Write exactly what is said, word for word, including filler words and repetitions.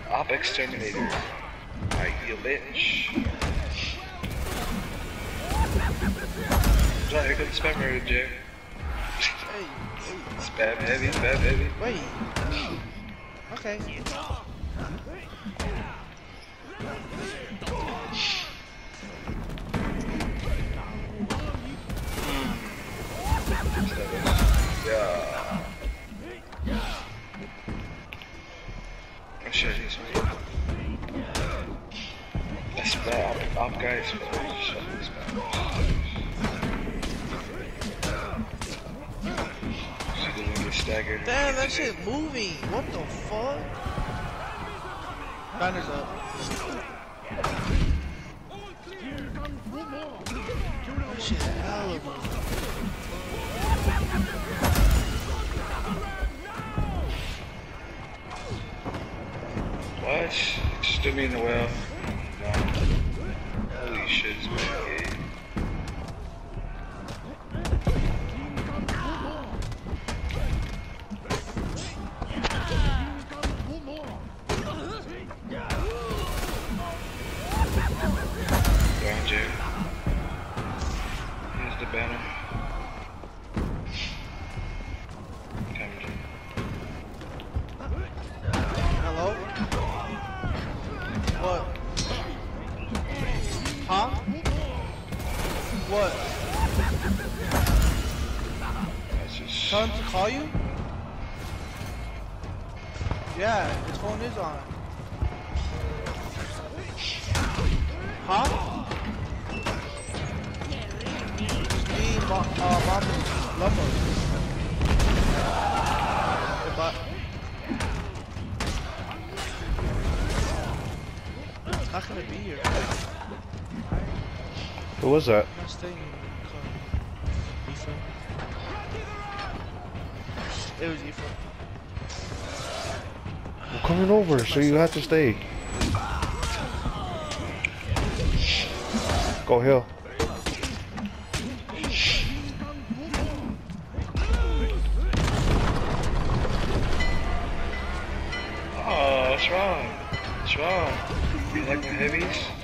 Op exterminator. Alright, you bitch. Right, here comes the spam murder, Jay. Hey, hey. Spam heavy, spam heavy. Wait. Okay. Yeah. Oh shit, he's right. That's bad. Op, op guys. Shut this bad. She didn't get staggered. Damn, that shit moving. What the fuck? Banner's up. That shit hella moving. What? Just do me in the well. No. Holy shit, it's been gay. Down, Jay. Here's the banner. Coming, Jay. Hello? What? Huh? What? That's just... Tell him to call you? Yeah, his phone is on. Huh? Me, Mo uh, Mom, Lumbo. But it's not gonna be here. Who was that? I'm not staying in Ethan. It was Ethan. I'm coming over, so you have to stay. Go hill. Oh, what's wrong? What's wrong? You like my heavies?